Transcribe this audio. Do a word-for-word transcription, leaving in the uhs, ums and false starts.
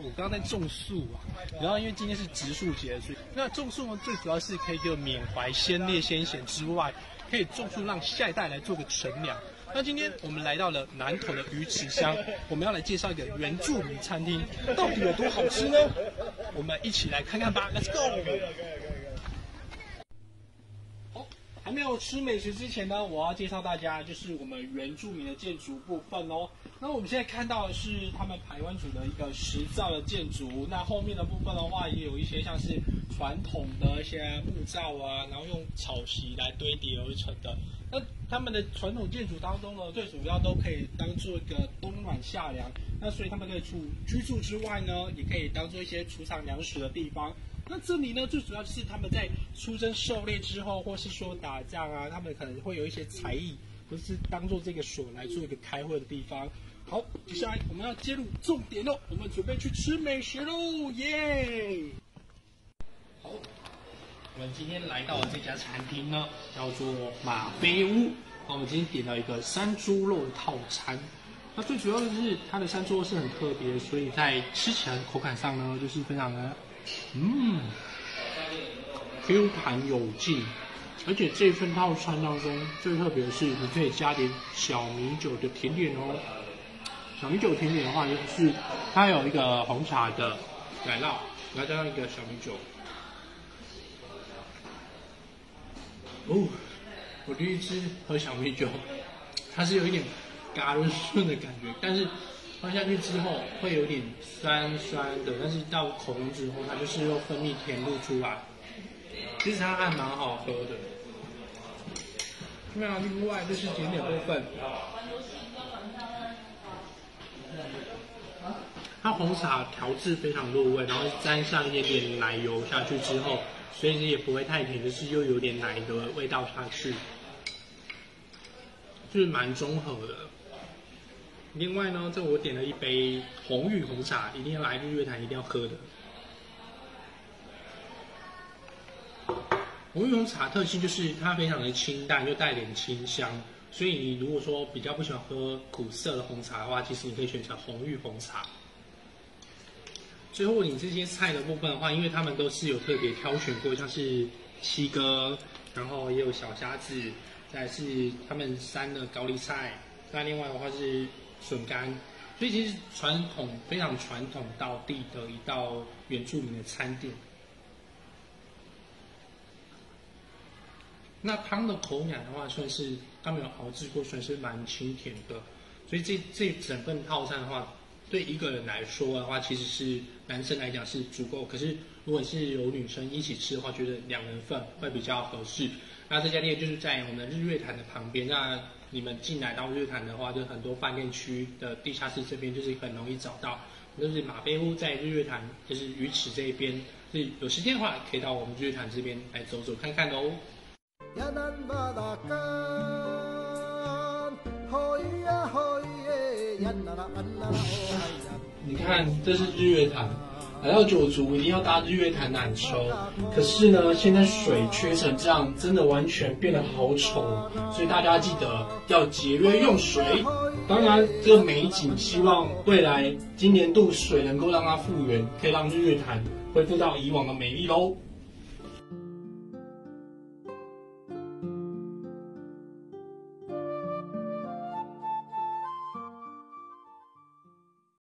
我刚刚在种树啊，然后因为今天是植树节，所以那种树呢，最主要是可以给我缅怀先烈先贤之外，可以种树让下一代来做个乘凉。那今天我们来到了南投的鱼池乡，我们要来介绍一个原住民餐厅，到底有多好吃呢？我们一起来看看吧 ，Let's go！ 好，还没有吃美食之前呢，我要介绍大家就是我们原住民的建筑部分哦。那我们现在看到的是他们排湾族的一个石造的建筑，那后面的部分的话，也有一些像是传统的一些木造啊，然后用草席来堆叠而成的。那他们的传统建筑当中呢，最主要都可以当做一个冬暖夏凉，那所以他们可以除居住之外呢，也可以当做一些储藏粮食的地方。那这里呢，最主要就是他们在出征狩猎之后，或是说打仗啊，他们可能会有一些才艺，或是当做这个所来做一个开会的地方。好，接下来我们要接入重点喽，我们准备去吃美食喽，耶！好。我们今天来到的这家餐厅呢，叫做马飞屋。那我们今天点了一个山猪肉套餐。那最主要的是它的山猪肉是很特别，所以在吃起来的口感上呢，就是非常的嗯 Q 弹有劲。而且这份套餐当中最特别的是，你可以加点小米酒的甜点哦。小米酒甜点的话，就是它有一个红茶的奶酪，然后加上一个小米酒。哦，我第一次喝小米酒，它是有一点嘎润顺的感觉，但是喝下去之后会有点酸酸的，但是到口中之后，它就是又分泌甜露出来，其实它还蛮好喝的。那另外就是甜点部分，它红茶调制非常入味，然后沾上一点点奶油下去之后。所以也不会太甜，就是又有点奶的味道下去，就是蛮中和的。另外呢，这我点了一杯红玉红茶，一定要来日月潭一定要喝的。红玉红茶特性就是它非常的清淡，又带点清香，所以你如果说比较不喜欢喝苦涩的红茶的话，其实你可以选择红玉红茶。最后，你这些菜的部分的话，因为他们都是有特别挑选过，像是七哥，然后也有小虾子，再来是他们山的高丽菜，那另外的话是笋干，所以其实传统非常传统道地的一道原住民的餐点。那汤的口感的话，算是他们有熬制过，算是蛮清甜的，所以这这整份套餐的话。对一个人来说的话，其实是男生来讲是足够。可是如果是有女生一起吃的话，觉得两人份会比较合适。那这家店就是在我们日月潭的旁边。那你们进来到日月潭的话，就很多饭店区的地下室这边就是很容易找到。就是马飞屋在日月潭，就是鱼池这一边。所以有时间的话，可以到我们日月潭这边来走走看看哦。你看，这是日月潭，来到九族一定要搭日月潭缆车。可是呢，现在水缺成这样，真的完全变得好丑，所以大家记得要节约用水。当然，这个美景，希望未来今年度水能够让它复原，可以让日月潭恢复到以往的美丽喽。